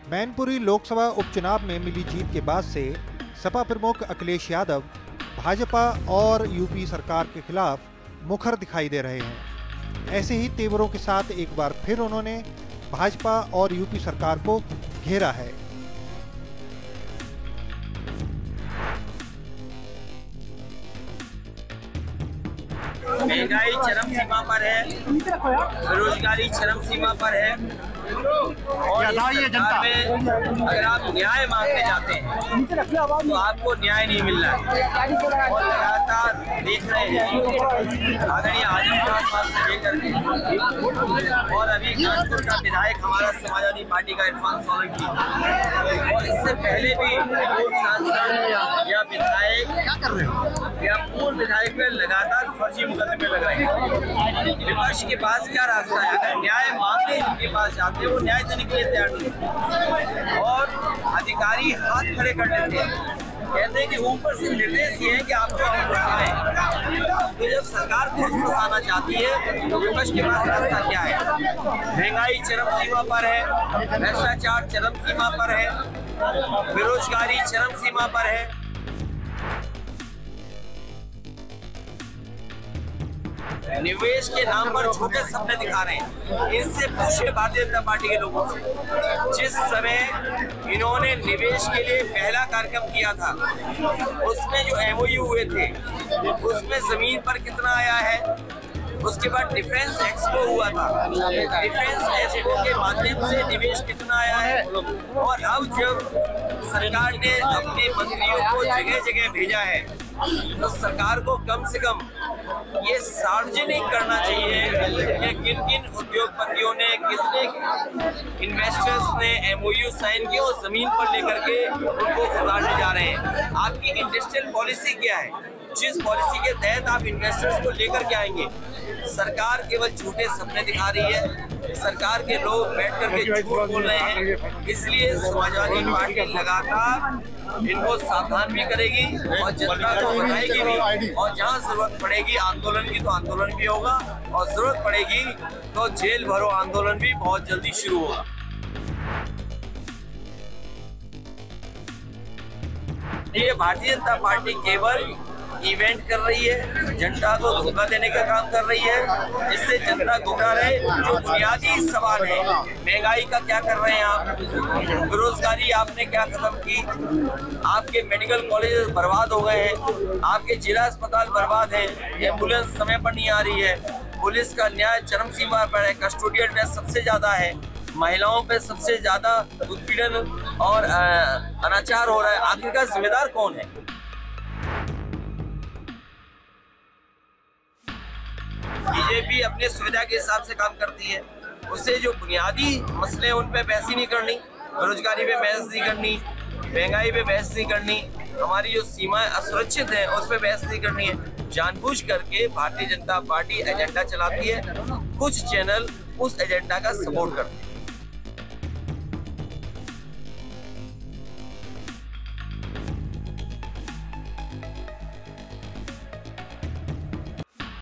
मैनपुरी लोकसभा उपचुनाव में मिली जीत के बाद से सपा प्रमुख अखिलेश यादव भाजपा और यूपी सरकार के खिलाफ मुखर दिखाई दे रहे हैं। ऐसे ही तेवरों के साथ एक बार फिर उन्होंने भाजपा और यूपी सरकार को घेरा है। महंगाई चरम सीमा पर है, बेरोजगारी चरम सीमा पर है और इस सरकार में अगर आप न्याय मांगने जाते हैं तो आपको न्याय नहीं मिल रहा है। और लगातार देख रहे हैं आदरणीय आजम खान साहब से लेकर के और अभी कानपुर का विधायक हमारा समाजवादी पार्टी का इरफान सोलंकी और इससे पहले भी सांसद या विधायक या पूर्व विधायक में लगातार फर्जी मुकदमे लग रहे हैं। विपक्ष के पास क्या रास्ता है? अगर न्याय मांगने उनके पास जाते हैं वो न्याय देने के लिए तैयार नहीं और अधिकारी हाथ खड़े कर लेते हैं, कहते हैं कि ऊपर से निर्देश ये है कि आपको हम फंसाएं। तो जब सरकार खुद फंसाना चाहती है तो विपक्ष के पास रास्ता क्या है? महंगाई चरम सीमा पर है, भ्रष्टाचार चरम सीमा पर है, बेरोजगारी चरम सीमा पर है। निवेश के नाम पर छोटे सपने दिखा रहे हैं। इससे पूछे भारतीय जनता पार्टी के लोगों से, जिस समय इन्होंने निवेश के लिए पहला कार्यक्रम किया था उसमें जो MOU हुए थे उसमें जमीन पर कितना आया है, उसके बाद डिफेंस एक्सपो हुआ था, डिफेंस एक्सपो के माध्यम से निवेश कितना आया है और अब जब सरकार ने अपने मंत्रियों को जगह जगह भेजा है तो सरकार को कम से कम ये सार्वजनिक करना चाहिए कि किन किन उद्योगपतियों ने, कितने इन्वेस्टर्स ने MOU साइन किए और जमीन पर लेकर के उनको उतारने जा रहे हैं। आपकी इंडस्ट्रियल पॉलिसी क्या है? जिस पॉलिसी के तहत आप इन्वेस्टर्स को लेकर के आएंगे? सरकार केवल झूठे सपने दिखा रही है, सरकार के लोग बैठ करके झूठ बोल रहे हैं। इसलिए समाजवादी पार्टी लगातार इनको सावधान भी करेगी और जनता को बताएगी भी, और जहां जरूरत पड़ेगी आंदोलन की तो आंदोलन भी होगा और जरूरत पड़ेगी तो जेल भरो आंदोलन भी बहुत जल्दी शुरू होगा। ये भारतीय जनता पार्टी केवल इवेंट कर रही है, जनता को धोखा देने का काम कर रही है, जिससे जनता गुमराह रहे। जो बुनियादी सवाल है, महंगाई का क्या कर रहे हैं आप? बेरोजगारी आपने क्या खत्म की? आपके मेडिकल कॉलेज बर्बाद हो गए हैं, आपके जिला अस्पताल बर्बाद है, एम्बुलेंस समय पर नहीं आ रही है, पुलिस का न्याय चरम सीमा पर है, कस्टोडियल डेथ सबसे ज्यादा है, महिलाओं पे सबसे ज्यादा उत्पीड़न और अनाचार हो रहा है। आखिरकार जिम्मेदार कौन है? बीजेपी अपने सुविधा के हिसाब से काम करती है, उससे जो बुनियादी मसले उन पे बहस ही नहीं करनी, बेरोजगारी पे बहस नहीं करनी, महंगाई पे बहस नहीं करनी, हमारी जो सीमाएं असुरक्षित है उस पे बहस नहीं करनी है। जानबूझ करके भारतीय जनता पार्टी एजेंडा चलाती है, कुछ चैनल उस एजेंडा का सपोर्ट करते हैं।